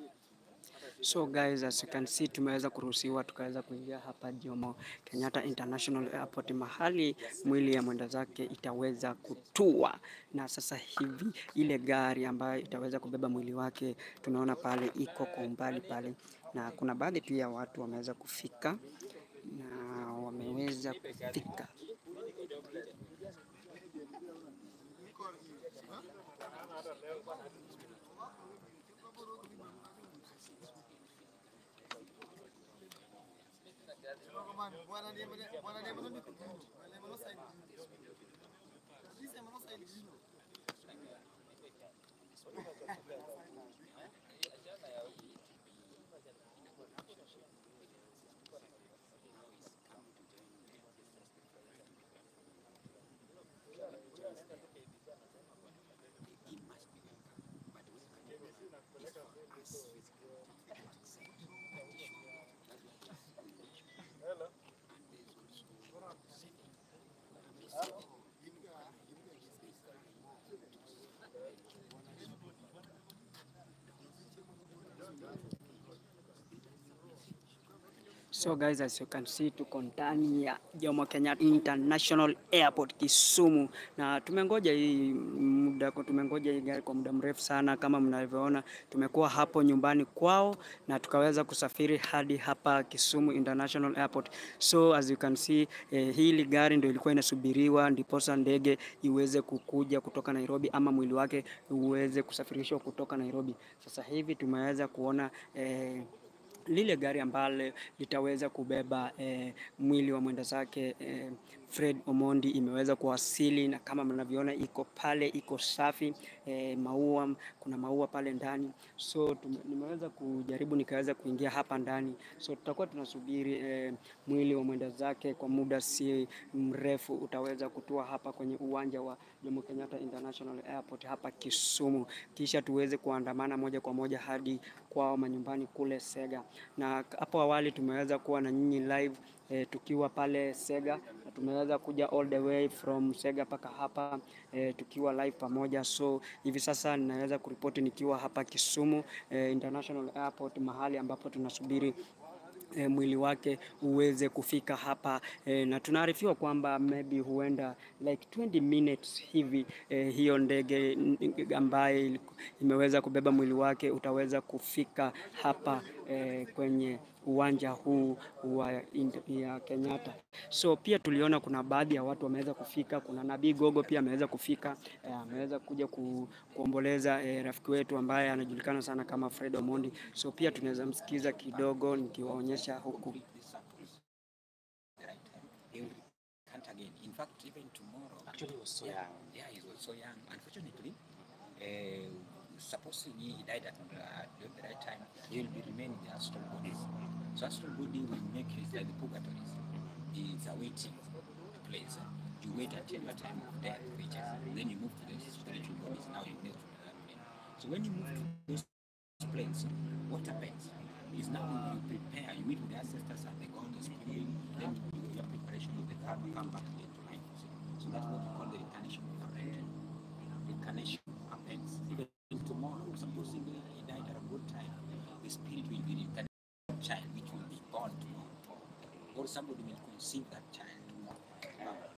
So guys, as you can see, tumeweza kuruhusiwa tukaweza kuingia hapa Jomo Kenyatta International Airport, mahali mwili ya mwenda zake itaweza kutua. Na sasa hivi ile gari ambayo itaweza kubeba mwili wake tunaona pale iko kwa umbali pale, na kuna baadhi pia watu wameweza kufika na wameweza kufika. So guys, as you can see, tuko ndani ya Jomo Kenyatta International Airport Kisumu, na tumengoja hii gari kwa muda mrefu sana. Kama mnavyoona, tumekuwa hapo nyumbani kwao na tukaweza kusafiri hadi hapa Kisumu International Airport. So as you can see, hili gari ndio ilikuwa inasubiriwa ndiposa ndege iweze kukuja kutoka Nairobi, ama mwili wake uweze kusafirishwa kutoka Nairobi. Sasa hivi tumeweza kuona lile gari ambalo litaweza kubeba mwili wa mwenda zake Fred Omondi imeweza kuwasili, na kama mnavyoona iko pale, iko safi, maua, kuna maua pale ndani. So nimeweza kujaribu nikaweza kuingia hapa ndani. So tutakuwa tunasubiri mwili wa mwenda zake kwa muda si mrefu utaweza kutua hapa kwenye uwanja wa Jomo Kenyatta International Airport hapa Kisumu, kisha tuweze kuandamana moja kwa moja hadi kwao manyumbani kule Sega. Na hapo awali tumeweza kuwa na nyinyi live tukiwa pale Sega, na tumeweza kuja all the way from Sega paka hapa tukiwa live pamoja. So hivi sasa ninaweza kuripoti nikiwa hapa Kisumu International Airport, mahali ambapo tunasubiri mwili wake uweze kufika hapa na tunaarifiwa kwamba maybe huenda like 20 minutes hivi hiyo ndege ambaye imeweza kubeba mwili wake utaweza kufika hapa kwenye uwanja huu ya Kenyatta. So pia tuliona kuna baadhi ya watu wameweza kufika. Kuna Nabii Gogo pia ameweza kufika, ameweza kuja kuomboleza rafiki wetu ambaye anajulikana sana kama Fred Omondi. So pia tunaweza msikiza kidogo nikiwaonyesha huku. Again. In fact, even tomorrow, actually he was so young. Yeah, he was so young. Unfortunately, supposedly he died at the right time. He will be remaining in the astral bodies. So astral body will make it like the purgatories. It's a waiting place. You wait until your time of death reaches. Then you move to the spiritual bodies. Now you need to that plane. So when you move to those planes, what happens is now you prepare. You meet with the ancestors and the gods, the spirit. Then you do your preparation with the karma, come back again to life. So that's what we call the incarnation of the parent. Incarnation happens. Even tomorrow, supposedly he died at a good time, the spirit will be reincarnated child which will be born tomorrow. Or somebody will conceive that child.